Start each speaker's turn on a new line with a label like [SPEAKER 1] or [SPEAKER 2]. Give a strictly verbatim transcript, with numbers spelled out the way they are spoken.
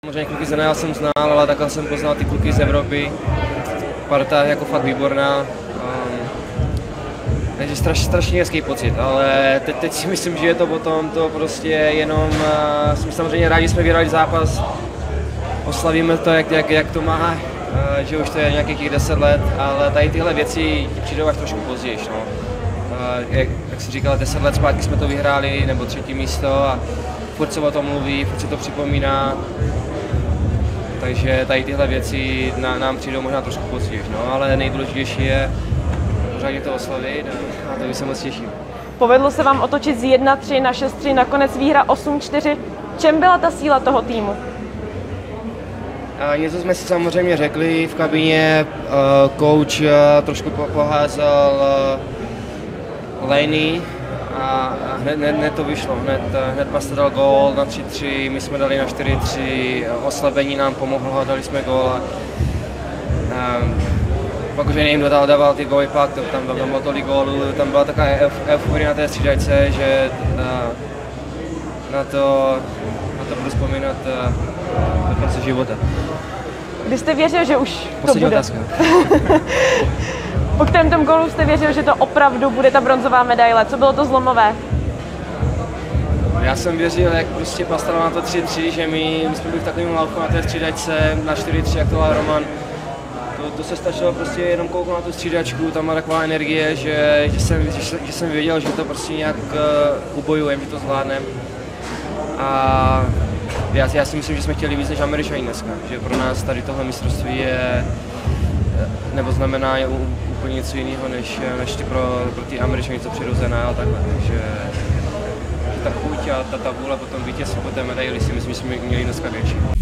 [SPEAKER 1] Samozřejmě kluky z N H L jsem znal, ale takhle jsem poznal ty kluky z Evropy. Parta je jako fakt výborná. Um, takže straš, strašně hezký pocit, ale teď, teď si myslím, že je to potom to prostě jenom, uh, jsme samozřejmě rádi, jsme vyhrali zápas, oslavíme to, jak, jak, jak to má, uh, že už to je nějakých těch deset let, ale tady tyhle věci přijdou až trošku později. No. Uh, jak, jak jsi říkal, deset let zpátky jsme to vyhráli, nebo třetí místo a furt se o tom mluví, furt se to připomíná. Takže tady tyhle věci na, nám přijdou možná trošku později, no, ale nejdůležitější je pořádně to oslavit a, a to bych se moc těším.
[SPEAKER 2] Povedlo se vám otočit z jedna tři na šest tři, nakonec výhra osm čtyři. Čem byla ta síla toho týmu?
[SPEAKER 1] A něco jsme si samozřejmě řekli v kabině, uh, coach uh, trošku poházel uh, Laney a hned, hned, hned to vyšlo, hned, hned Pasta dal gól na tři tři, my jsme dali na čtyři tři, oslabení nám pomohlo a dali jsme gól. Um, pak už nevím, kdo dával ty góly pak, to, tam, tam bylo tolik gólů, tam byla taková euforie na té střídačce, že uh, na, to, na to budu vzpomínat uh, do konce života.
[SPEAKER 2] Kdy jste věřil, že už
[SPEAKER 1] Poslední
[SPEAKER 2] to bude?
[SPEAKER 1] Otázka.
[SPEAKER 2] Po kterém tom gólu jste věřil, že to opravdu bude ta bronzová medaile? Co bylo to zlomové?
[SPEAKER 1] Já jsem věřil, jak prostě Pasta na to tři tři, že my, my jsme byli v takovém laufu na té střídačce, na čtyři tři, jak to dal Roman. To, to se stačilo prostě jenom kouknout na tu střídačku, tam byla taková energie, že, že, jsem, že, že jsem věděl, že to prostě nějak uh, ubojujeme, že to zvládneme. A já, já si myslím, že jsme chtěli víc než Američani dneska, že pro nás tady tohle mistrovství je, nebo znamená je úplně něco jiného, než, než pro, pro ty Američany, co přirozená a takhle. Takže ta chuť a ta, ta vůle potom vítězství po té medaili si myslím, že jsme měli dneska větší.